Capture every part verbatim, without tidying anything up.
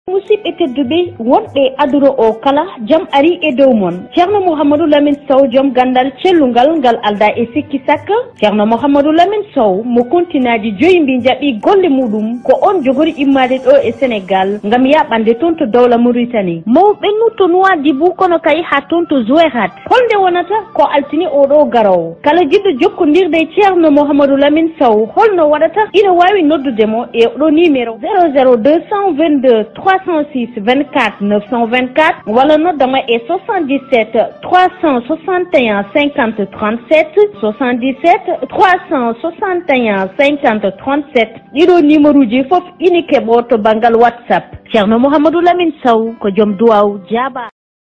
Musib e tedduɓe wonɓe aduro o kala jam ari e dow mon ceerno mouhamadou lamine sow joom gandal cellungal ngal alda e sikki sakka ceerno mouhamadou lamine sow mo kontinaaji joyi mbi jaɓi golle muɗum ko on jogori immade ɗo e sénégal ngam yaɓande toon to dowla mauritanie mawɓe nu to nouadhibou kono kay ha toon to jouerat holnde wonata ko altini oɗo garowo kala jiɗɗo jokkodirde e ceerno mouhamadou lamine sow holno waɗata ina wawi noddudemo e oɗo numéro zéro zéro deux cent vingt-deux trois cent six vingt-quatre neuf cent vingt-quatre wala noddama e soixante-dix-sept trois cent soixante et un cinquante trente-sept soixante-dix-sept trois cent soixante et un cinquante trente-sept ɗiɗo numéro ji foof ini keɓo to banggal whatsapp ceerno mouhamadou lamine sow ko joom duwaw jaaba.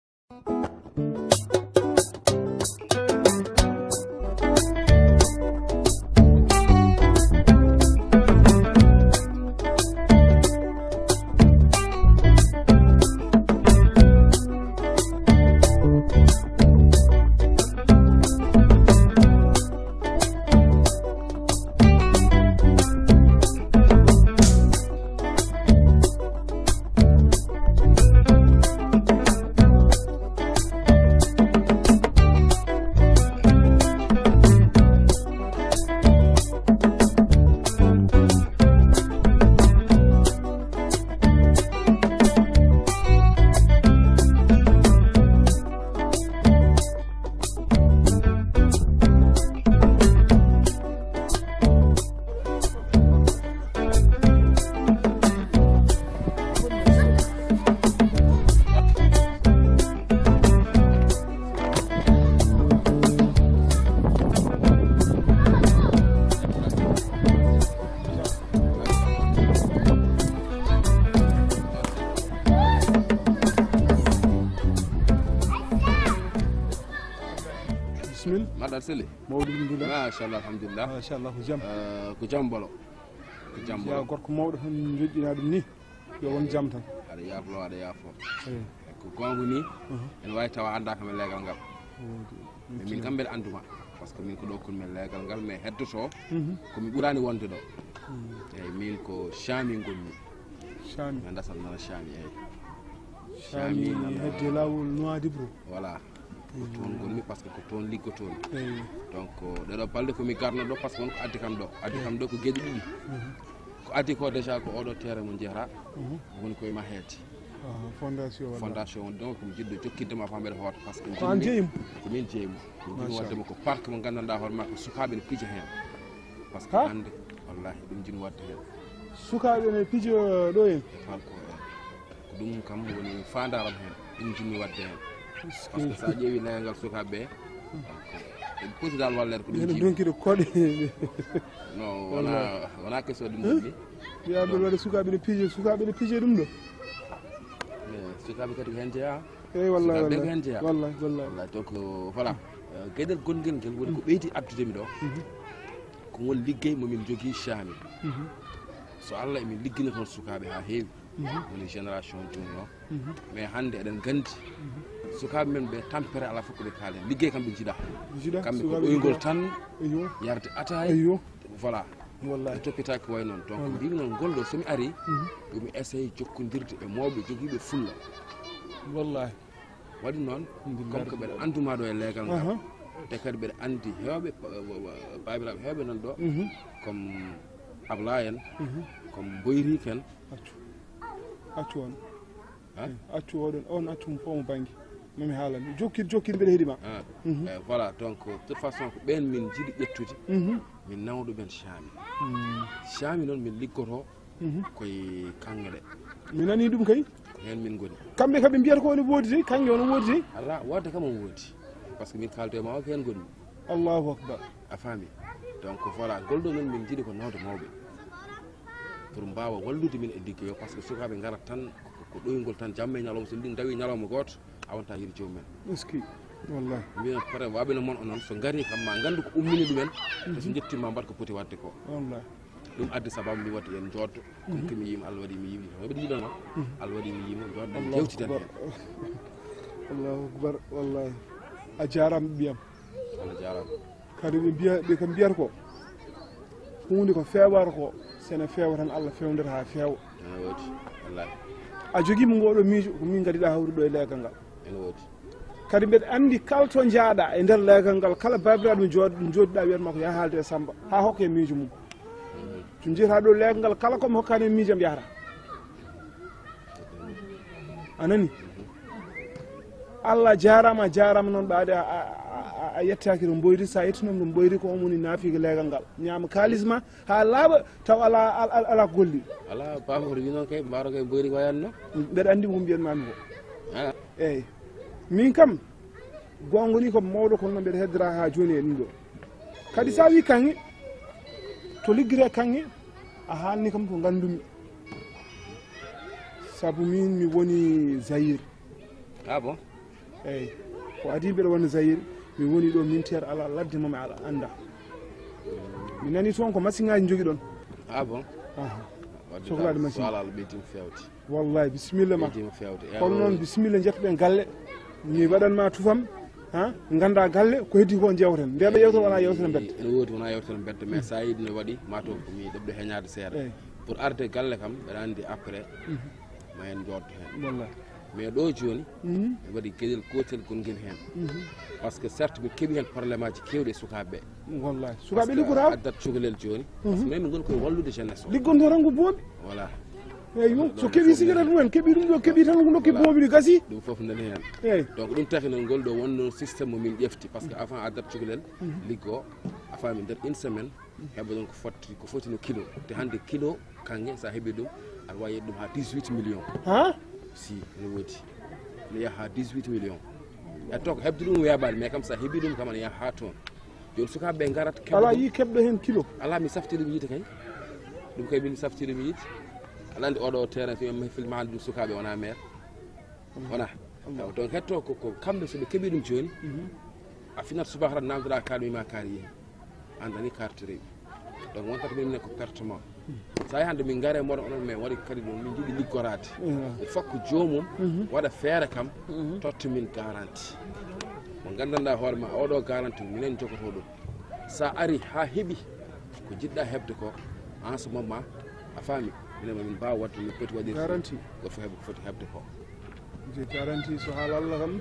Madal Sele mawɗum alhamdulillah machallah alhamdulillah machallah ko jaam ko jaam bolo ko jaam bolo ya gorko mawɗo tan joƴƴina ɗum ni yo won jaam tan aɗa yaaflo aɗa yaafo ko gonga ni ene wawi tawa anda kamen leegal ngal mais min kam mbeɗa anduma par ce que min ko ɗo kon men leegal ngal mais heddoto komi ɓuurani wonde ɗo eyyi min ko chami gonmi chami mi dasal nana chami eyyi chami hedde lawol nouadhibou voilà ko toon gonmi par ce que ko toon liggotomi donc ɗeɗo balɗe komi garno ɗo par ce que wonko addi kam ɗo addi kam ɗo ko gueɗe ɗiɗi ko addi ko déjà ko oɗo terrain mo jeeyata woni koye ma heedi fondation fondation woni donc komi jiɗɗo jokkiddema famɓeɗe hoota par ce que ko an jeeyimo ko min jeeyimo min jini waddema ko parc mo gandanɗa hoorema ko sukaɓe ne piija hen par ce que hande wallahi ɗum jini wadde hen sukaɓe ne piijo ɗo hen falko ko ɗum kam woni fandaram hen ɗum jinmi wadde hen par ce que sa ƴeewi leegal sukaɓe ɓe ɓe poti dal wallede ko ɗum ene donkiɗo koɗe non wona wona question ɗum ɗum ni wiyaɓe waɗa sukaɓe ne piije sukaɓe ne piije ɗum ɗo sukaɓe kadi ko hen jeeya eyyi wallahi sukaɓe ko hen jeeya wallahi wallahi wallahi donc voilà gueɗel gonguel guel woni ko ɓeydi addudemi ɗo ko won liggey momin jogui chami so Allah emin liggina toon sukaɓe ha heewi woni génération joni o mais hande eɗen gandi sukaɓe men ɓe tampere ala fof koɓe kaali hen liggey kam ɓe jiiɗa kamɓe ko ɗoygol tan yarde ataye voilà wallahi toppitaki ko way noon donc mbimi noon ngol ɗo somi ari yomi essaye jokkodirde e mawɓe joguiɓe fulla wallahi waɗi noon comme que ɓeɗa anduma ɗo e leegal ngal te kadi ɓeɗa andi hewɓe babiraɓe hewɓe nan ɗo comme abla en comme boyri ken accu accu on accu oɗon on accum fo mo banggue mami haalani jokkid jokkid mbeɗa heeɗima eyyi voilà donc de toute façon ko ɓen min jiiɗi ƴettude min nawɗuɓen chami chami noon min liggoto koye kanŋe ɗe mi nani ɗum kay ko hen min goni kamɓe kam ɓe mbiyata ko one woodi de kanŋe ono woodi de ala wadde kam on woodi par ce que min kaldo e ma o ko hen gonmi allahu akbar a faami donc voilà golɗo noon min jiiɗi ko nawde mawɓe pour mbawa wallude min e liggoyo par ce que sukaɓe garat tan ko ɗoygol tan jamma e ñalawma so ɗin dawi ñalawma goto awanta yiide jomumen est ce que wallahi mbiyen peut être waɓe no mon o noon so gari kam ma gandu ko ummini ɗumen te so jettima mbaɗa ko poti wadde ko wallahi ɗum addi sababu mbi wadde en joddo comme que mi yima Allah waɗi mi yima waɗi yiɗano Allah waɗi mi yima joddo jewtiden hen allahu akbar wallahi a jarama ɓiyam Allah jarama kadi ɓe mbiya ɓe kam mbiyata ko hunde ko fewata ko sene feewa tan Allah fewndata ha feewa woodi wallahi a jogiimo ngoɗo miijo ko min gadiɗa hawruɗo e leegal ngal ene woodi kadi mbeɗa anndi kala to jaaɗa e nder leegal ngal kala babiraɗo ɗum jooɗiɗa wiyatma ko yaha haalde e Samba ha hokke miijo mum so jiyata ɗo leegal ngal kala komi hokkani e miijam yahata anani Allah jarama jarama noon ɓaade a yettaki to boyri sa yettinom ɗum boyri ko omoni naafiga leegal ngal ñaama kalis ma ha laaɓa taw ala ala ko golli ala pamoto wi noon kay mbaro kay boyri ko wayanno mbeɗa anndi ko mbiyatmami ko ala eyyi min kam gonga ni ko mawɗo kono noon mbeɗa heddora ha joni e ɗum ɗo kadi sa wi kanŋe to liggire kanŋe a haalni kam ko gandumi saabu min mi woni Zaïre ah bon eyyi ko adi mbeɗa woni Zaïre mi woni ɗo mintere ala ladde mami ala anda mi nani toon ko machine ngaji jogui ɗon ah bon sohlade machine ala ɓeytima fewte wallahi bisimilla ma ɓeytima fewte kono noon bisimilla jettoɗen galle mi waɗanma tufam ha ganda galle ko heddi ko jewten ndeɓe yewtere wona yewtere bedde ene woodi wona yewtere bedde mais sa yiɗi no waɗi mato komi ɗeɓɗo heñade seeɗa pour arde galle kam mbeɗa andi après ma en joddo hen wallahi mais ɗo joni mi waɗi gueɗel gotel gonguel hen par ce que certes mi keeɓi hen probléme aji kewɗi e sukaɓeɓe wallahi sukaɓe liggota addat cukalel joni par ce que min min goni koye wallude jeunesse o liggonto tan ko booɓi voilà eyyi so keeɓi cigarette mumen keeɓi ɗum ɗo keeɓi tan ko dokki booɓi ɗi gasi ɗum foof nani hen eyyi donc ɗum taki noon ngol ɗo wonno systéme mo min ƴefti par ce que avant addat cukalel liggo a faami nder une semaine heɓa ɗon ko fotti ko foti no kilo te hande kilo kanŋe sa heeɓi ɗum aɗa wawi yedde ɗum ha dix-huit millions ha si ene woodi ne yaha ha dix-huit millions e to ko heɓde ɗum weeɓade mais kam sa heeɓi ɗum kam ana yaha ha toon joni sukaɓeɓe garat ala yi keɓɗo hen kilo ala mi saftiɗum yiide kay ɗum kay min saftiɗum yiide aɗa andi oɗo terrain somi filme haalde ɗum sukaɓe wona maire wona donc hetto ko kamɓe soɓe keeɓi ɗum joni a finat subaka tan namdoɗa kaari wima kaari yeehi andani carte rewi donc won kadi minen ko pertement sa yi hande min gaare moɗon onon mais waɗi kadi ɗum min jiiɗi liggorade il faut que jomum waɗa feere kam totta min garanti mo gandanɗa hoore ma oɗo garanti minen jogoto ɗum sa ari ha heeɓi ko jiɗɗa heɓde ko en ce moment a faami minen mamin mbawa wadde min poti waɗirde garanti goto fof heeɓa ko foti heɓde ko je garanti so haala Allah kam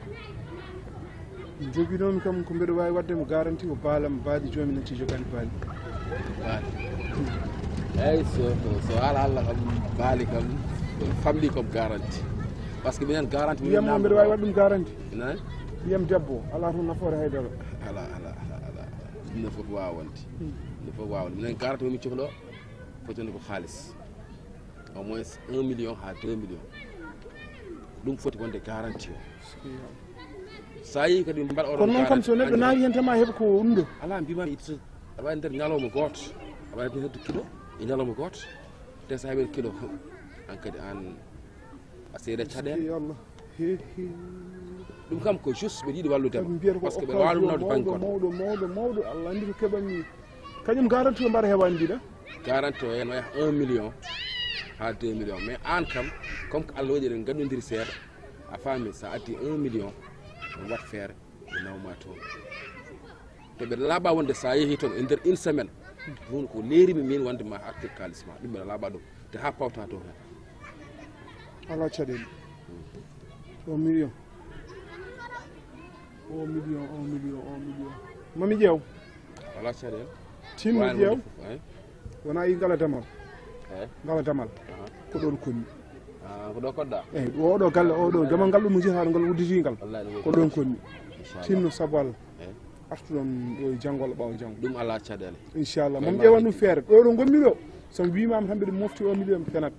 joguinomi kam ko mbeɗa wawi waddemo garanti ko baalam baadi jomum natti jogani baali baali eyyi so so haala Allah kam baali kam famɗi comme garanti par ce que minen garanti wiyammo mbeɗa wawi wadde ɗum garanti nani wiyam debbo ala toon nafoore haydara ala ala ala ɗum ne foti wawa wonde ɗum foti wawa wonde minen garanti momin cohlo fotinde ko haalis au moins un million ha deux millions ɗum foti wonde garanti o sa yi kadi mbaɗa oɗon kono noon kam so neɗɗo nawi hen tama heeɓa ko ɗum ɗo ala mbima itta aɗa wawi nder ñalawma goto aɗa wawi hedde kilo e ñalawma goto te sa heeɓe kilo an kadi an a seeɗa caɗele Allah ɗum kam ko juste ɓe yiiɗi walludema mbiyata ko par ce que ɓe wawi ɗum nawde banggue goto mawɗo mawɗo mawɗo Allah andi ko keɓanmi kañum garanti o mbaɗa heewani mbiɗa garanti o hen waya un million ha deux millions mais an kam comme ko Allah waɗi eɗen gandodiri seeɗa a faami sa addi un million on wat feere ɓe nawma toon te ɓeɗa laaɓa wonde sa yeehi toon e nder une semaine ɗum ko leerimi min wonde ma artir kalis ma ɗum ɓeɗa laaɓa ɗum te ha pawta to hen ala caɗele un million un million un million un million mami ƴeew wala caɗele tinno ƴeew wona yi ngala damal ngala damal ko ɗon konni ko ɗo koɗɗa eyyi oɗo galle oɗo damal ngal ɗum jiyata ngal udditigal ko ɗon konni tinno saabu Allah artuɗon ɗo e janggol ɓawo janggo ɗum ala caɗele inchallah mami ƴewan ɗum feere ɗo ɗo gommi ɗo somi wimama tan mbiɗa mofti o million fenat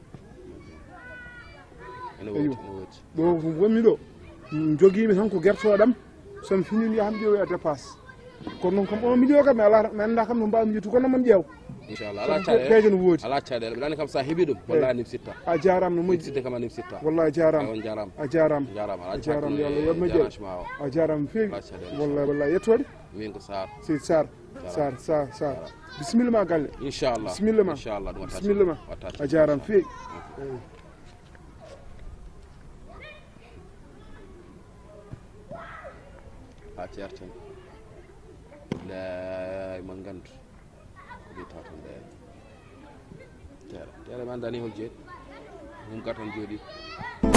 eyo ɗo ko gommi ɗo joguimi tan ko guertoɗam somi finini yaham ƴeewoya dépasse kono noon kam un million kam mi ala mi anda kam no mbawmi yettu kono mam ƴeew inchallah ala caɗele no woodi ala caɗele ɓeɗani kam sa heeɓi ɗum wallahi nim sitta a jarama no moƴƴi sidde kam a nim sitta wallahi a jarama on jarama a jarama jarama a jarama yo Allah yoɓma ƴeew a jarama feewi wallahi wallahi yettode min ko sar si sar sar sar sar bisimilla ma galle inchallah bisimilla ma inchallah ɗum bisimilla ma a jarama feewi ha certen lay ma gandu ko wiyata tan ɗe tere tere ma andani hol jeeɗi ɗum gar tan jooɗi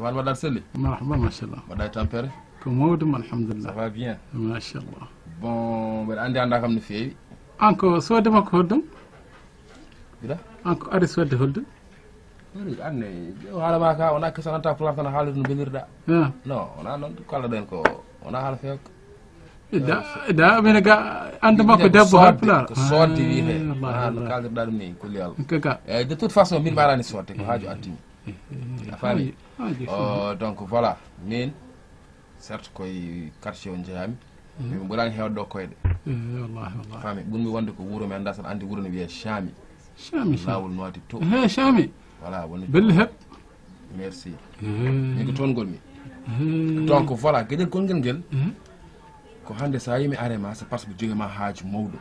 Afan ma dal selli. Marhaba machallah. Ma day tempéré. Ko mawdum alhamdulillah. Ça va bien. Machallah. Bon, ben andi anda kam no feewi. Anko sodde makko hoddum. Bida? Anko ari sodde hoddum. Ori anne haala ma ka wona kesananta plan tan haalirde no belirda. Ah. Non, wona non kala den ko wona haala feek. da da mena ga anda makko debbo halpular ko sodde wi he Allah no kaldirɗa ɗum ni kulli Allah kaka eyyi de toute façon min mbarani sodde ko haaju attimi a faami donc voilà min certes koye quartier o jeeyami min ɓurani hewde ɗo koyɗe wallahi wallahi faami ɓurmi wonde ko wuuro mi anda tan andi wuuro ne wiye chami chami lawol nooti to he chami voilà woni belli heb merci min ko toon gonmi donc voilà gueɗel gonguel nguel ko hande sa yimi arema c'est parce que jogima haaju mawɗo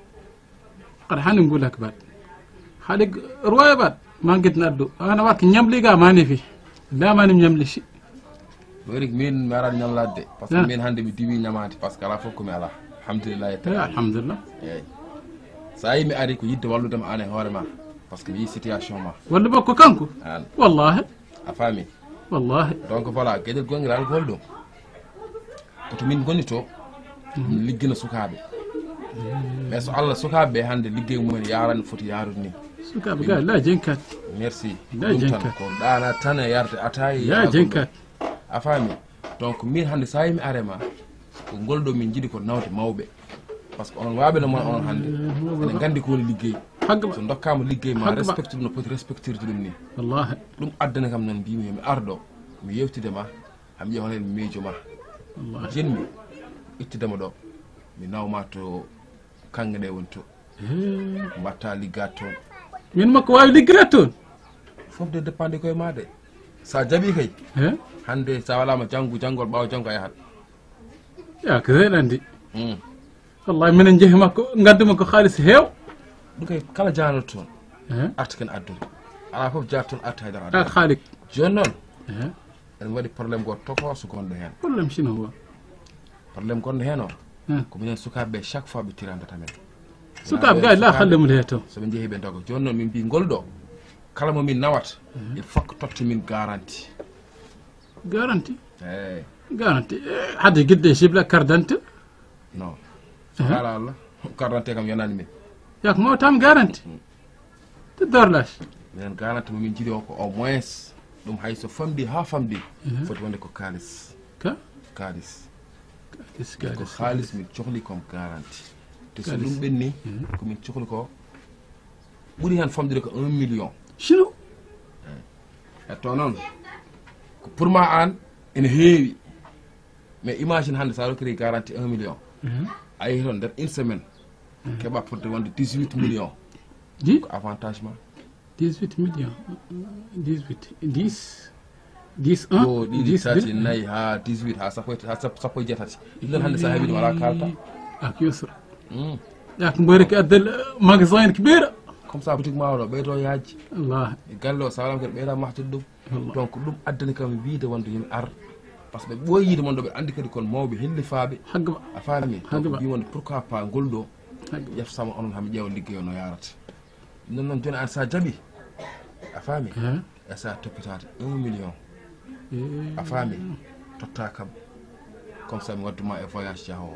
kada hande ngulak bat hade roya bat ma guedna addu ana wat ñamli ga mani fi la mani ñamli shi ɗori min mi arat ñamladde par ce que min hande mi diwi ñamade par ce que ala fof komi ala alhamdulillah alhamdulillah eyyi sa yimi ari ko yidde walludema an e hoorema par ce que mi yi situation ma walla bokko kanko an wallahi a faami wallahi donc voilà gueɗel gonguel al gol ɗum koto min goni to liggina sukaɓe mais so Allah sukaɓe ɓe hande liggey mumen yarani foti yarude ni sukaɓe ga la jenkat merci la ɗum tan jenkat ko ɗana tan e yarde atayi ya jenkat a faami donc min hande sa yimi arema ko ngolɗo min jiiɗi ko nawde mawɓe par ce que onon waɓe no mon onon hande ene gandi ko woni liggey hagba so dokkama liggey ma Hagba. respecte ɗum no poti respectirde ɗum ni wallahi ɗum addana kam noon mbimi yomi arɗo mi yewtidema hami ƴewa honen mi miijo ma wallahi jenmi ittidema ɗo mi nawma to kanŋe ɗe woni to mbatta liggade toon min makko wawi liggirade toon fof de dépende koye ma de sa jaaɓi kay he hande sa walama janggo janggol ɓawa janggo a yahat ya ko hen andi wallahi minen jeehi makko gadduma ko haalis heew ɗum kay kala janoto toon he arta ken addude ala foof jaata toon arta haydara ak addude haalik joni noon he eɗen waɗi probléme goto tokoso gonɗo hen probléme sino huwa probléme gonɗo hen o he ko minen sukaɓeɓe chaque fois ɓe tirandata men sukaɓe ga la hallemul he to soɓe jeehi ɓe doga joni noon min mbi ngolɗo kala mo min nawat il faut que totte min garanti garanti eyyi garanti hadde guidde sibla carte d'identité non so haala Allah carte kam yonani min yak mawtam garanti te dorlage minen garanti momin jiiɗi o ko au moins ɗum hayso famɗi ha famɗi foti wonde ko kalis ka kalis kalis ko kalis halis min cohli comme garanti te so Kalis. ɗum ɓenni komin cohli ko ɓuuri hen famɗude ko un million sino e to noon ko pour ma an ene heewi mais imagine hande sa rokkiri garanti un million a yehi toon nder une semaine keɓa foti wonde dix-huit millions di ko avantage ma dix-huit millions dix-huit dix dix o un ɗiɗi dix tati deux nayyi ha dix-huit ha sappo ha sappo sappo e jeetati ɗum hande sa heewi ɗum ala kalta ak yusra Mm. yak mbariki addal magasin kibira comme ça boutique ma oɗo ɓeydo yaaji allah e galle o sa walam kadi ɓeyda mahtude ɗum Allah. donc ɗum addani kam wiide wonde yomi ar par ce que ɓe ɓooyi yiide mon ɗo ɓe andi kadi kon mawɓe hellifaɓe hagba a faami Hagba. donc wi wonde pourquoi pas ngolɗo hagba ƴeftatama onon hami ƴeewa ligguey o no yarata non noon joni an sa jaaɓi a faami he e sa toppitade un million a faami totta kam comme ça mi wadduma e voyage jahowo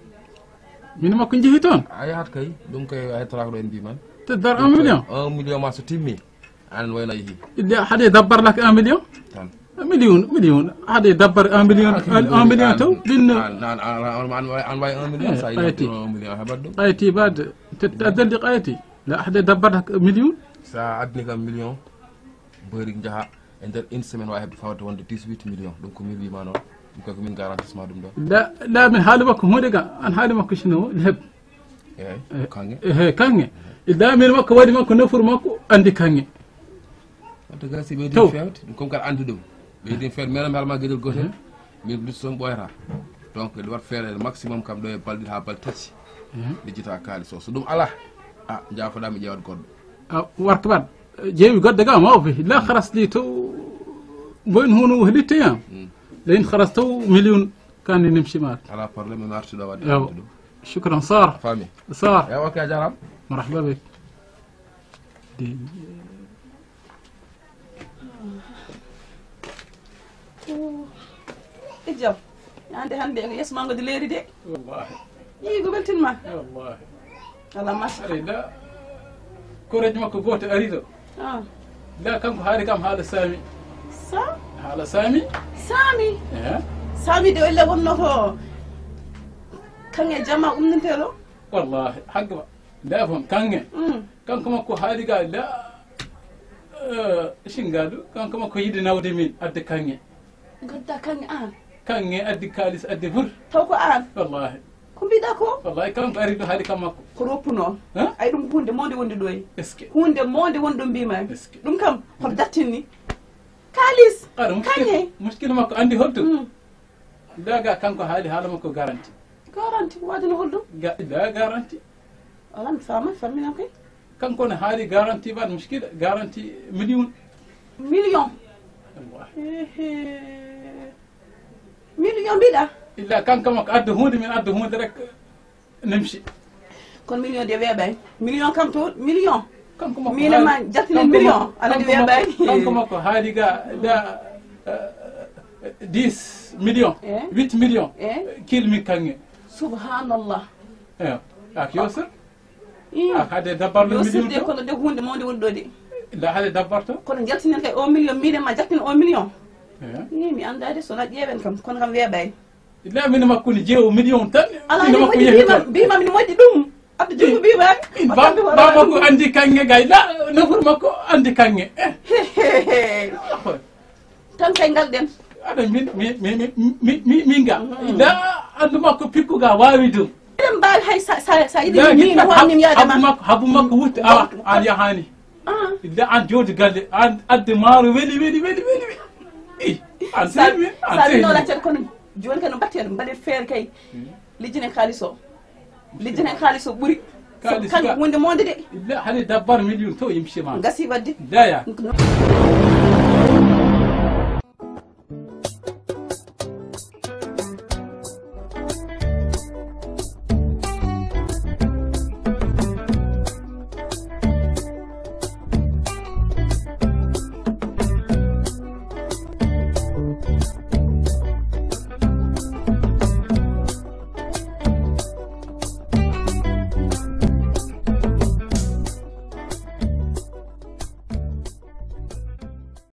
min makko jeehi toon a yahat kay ɗum kay a hettata ko ɗo en mbiman te dar un million un million ma so timmi anen wayno yeehi idde haade dabbar lak un million tan un million million haade dabbar un million un million taw ɗin an wawi un million sa ɓayti. yi un million heɓat ɗum qayati bade te addalde qayati la haade dabbar lak million sa addini kam million mbeuri jaaha e nder une semaine wawi hebde fawde wonde dix-huit millions ɗum ko min wima noon ɗum koy ko min garantissement ɗum ɗo la la min haali makko hunde ga an haali makko sino heb eyyi kange he kange illa min makko waɗi makko nafuru makko andi kange wadde ga si Taw. ɓeydi fewde ɗum comme kada andi ɗum ɓeydi fewde menami halma gueɗel gotel min lustoon ɓoyata donc ɗi wat feere maximum kam ɗo e balɗe ha balɗe tati lijjita kalis o so ɗum ala a jafoɗa mi ƴewat goɗɗo a warta bat jeewi goɗɗo ga mawɓe la haras li taw boyn hono litteyam لين خرجتوا مليون كان نمشي معك ala probléme mi artuɗo wadde يو andi ɗum شكرا صار fami صار eyi ok a jarama مرحبا بك دي e jaw yande hande yeeso ma ngodi leeri de wallahi yi go weltinma wallahi ala masha ari la courage makko goto ari ɗo ah la kanko haali kam haala saami sa haala saami sami e sami de elle wonno to kange jama umnintelo wallahi hagga la fam kange kanko makko haali ga la shingaɗo kanko makko yiɗi nawde min adde kange gadda kange an kange addi kalis adde bur taw ko an wallahi ko mbiɗa ko wallahi kanko ari ɗo haali kam makko ko roppu noon Hein? ay ɗum hunde monde wonde ɗo e est ce que hunde monde woni ɗo mbimami Est-ce que- ɗum kam hoto dattinni kalis ara muskil kange muskil makko andi holto Mm. daga kanko haali haala makko garanti garanti wadino holɗum ga la garanti ala mi fama famminam kay kanko ne haali garanti waɗ muskila garanti million million wallahi million mbiɗa illa kanko makko adda hunde min adda hunde rek nemsi kono million de weeɓay million kam to million kanko makko Mille ma haali- jattinen kanko million, makko- ala ndi kanko weeɓay. makko- kanko makko haali ga da dix million Eh? huit million Eh? kilmi kange subhanallah eyo ak yosir Ii. ak haade dabbarɗo yo million sirde to kono de hunde monde woni ɗo de illa haade dabbarto kono jaltinen kay o million mbiɗen ma jaltin o million eyo i mi andade sona ƴeewen kam kono kam weeɓay illa mine makko ne jeewo million tan ala ine ni makko moƴƴi yehi mbima toon mbimami ne moƴƴi ɗum abde jogu mbimami ba makko andi kange gay la nafuru makko andi kange eh tan kay ngalɗen aɗa min mi mi mi mi min ga la andu makko pikku ga wawi dum eɗen mbawi hay sa sa sa yiɗi la min wonnim habu yaadema makko habu makko wutti awa an yahani illa an jodi galle an adde maaro weli weli weli weli i an semi an sa semi wino laccede kono joni kay no mbatten mbaɗe feere kay lijjinen haalis o lijjinen haalis o ɓuuri Haalis kanko ga- hunde monde de illa hade dabbar million to yimshima gasi wadde daya No-